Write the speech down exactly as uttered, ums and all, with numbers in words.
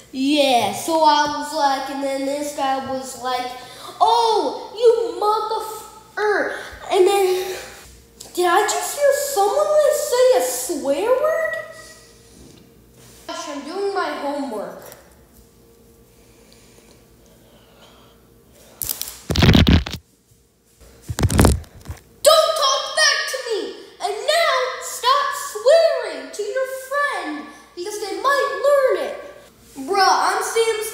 Yeah, so I was like, and then this guy was like, oh, you motherfucker. And then, did I just hear someone say a swear word? Gosh, I'm doing my homework. Don't talk back to me. And now, stop swearing to your friend because they might learn it. Bruh, I'm Sam